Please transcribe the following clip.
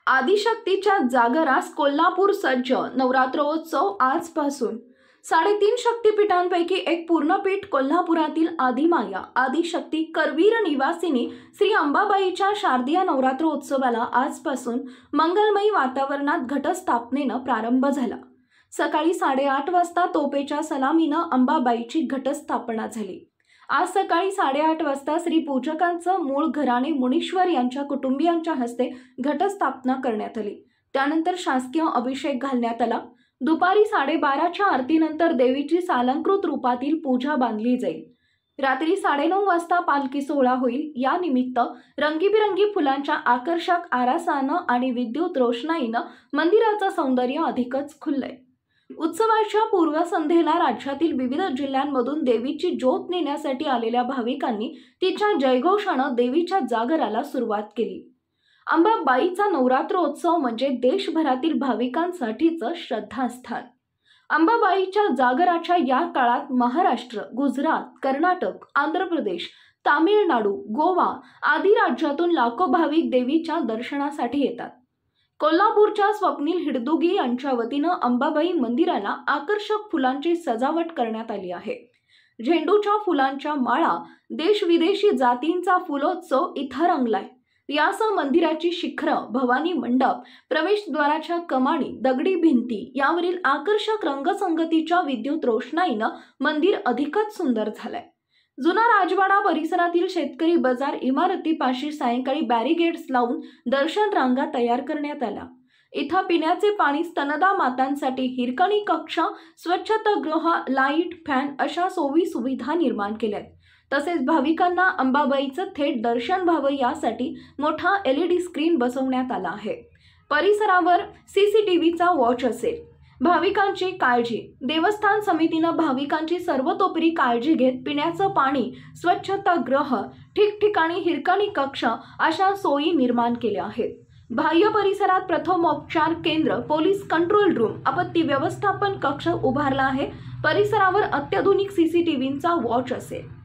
आदिशक्तीच्या जागरास कोल्हापूर सज्ज। नवरात्रोत्सव आजपासून। 3.5 शक्तिपीठांपैकी एक पूर्णपीठ कोल्हापुरातील आदिमाया आदिशक्ती करवीर निवासिनी श्री अंबाबाईच्या शारदीय नवरात्रोत्सवाला आजपासून मंगलमयी वातावरणात घटस्थापनेनं प्रारंभ झाला। सकाळी 8:30 वाजता तोपेच्या सलामीनं अंबाबाईची घटस्थापना झाली। आज सकाळी 8:30 वाजता श्री पूजकांचं मूळ घराणे मुनीश्वर यांच्या कुटुंबियांच्या हस्ते घटस्थापना करण्यात आली। त्यानंतर शासकीय अभिषेक घालण्यात आला। दुपारी 12:30च्या आरतीनंतर देवीची सालंकृत रूपातील पूजा बांधली जाईल। रात्री 9:30 वाजता पालखी सोहळा होईल। या निमित्त रंगीबिरंगी फुलांच्या आकर्षक आरासानं आणि विद्युत रोषणाईनं मंदिराचं सौंदर्य अधिकच खुललंय। उत्सवाच्या पूर्वसंध्येला राज्यातील विविध जिल्ह्यांमधून देवीची ज्योत नेण्यासाठी आलेल्या भाविकांनी तिच्या जयघोषानं देवीच्या जागराला सुरुवात केली। अंबाबाईचा नवरात्रोत्सव म्हणजे देशभरातील भाविकांसाठीचं श्रद्धास्थान। अंबाबाईच्या जागराच्या या काळात महाराष्ट्र, गुजरात, कर्नाटक, आंध्र प्रदेश, तामिळनाडू, गोवा आदी राज्यातून लाखो भाविक देवीच्या दर्शनासाठी येतात। कोल्हापूरच्या स्वप्नील हिडदुगी यांच्या वतीनं अंबाबाई मंदिराला आकर्षक फुलांची सजावट करण्यात आली आहे। झेंडूच्या फुलांच्या माळा, देश-विदेशी जातींचा फुलोत्सव इथं रंगलाय। यासह मंदिराची शिखरं, भवानी मंडप, प्रवेशद्वाराच्या कमानी, दगडी भिंती यावरील आकर्षक रंगसंगतीच्या विद्युत रोषणाईनं मंदिर अधिकच सुंदर झालंय। जुना राजवाडा परिसरातील शेतकरी बाजार इमारतीपाशी सायंकाळी बॅरिगेड्स लावून दर्शन रांगा तयार करण्यात आल्या। इथं पिण्याचे पाणी, स्तनदा मातांसाठी हिरकणी कक्ष, स्वच्छतागृह, लाईट, फॅन अशा सोयी सुविधा निर्माण केल्यात। तसेच भाविकांना अंबाबाईचं थेट दर्शन व्हावं यासाठी मोठा LED स्क्रीन बसवण्यात आला आहे। परिसरावर CCTVचा वॉच असेल। भाविकांची काळजी। देवस्थान समितीनं भाविकांची सर्वतोपरी काळजी घेत पिण्याचं पाणी, स्वच्छतागृह, ठिकठिकाणी हिरकणी कक्ष अशा सोयी निर्माण केल्या आहेत। बाह्य परिसरात प्रथमोपचार केंद्र, पोलीस कंट्रोल रूम, आपत्ती व्यवस्थापन कक्ष उभारला आहे। परिसरावर अत्याधुनिक CCTVचा वॉच असेल।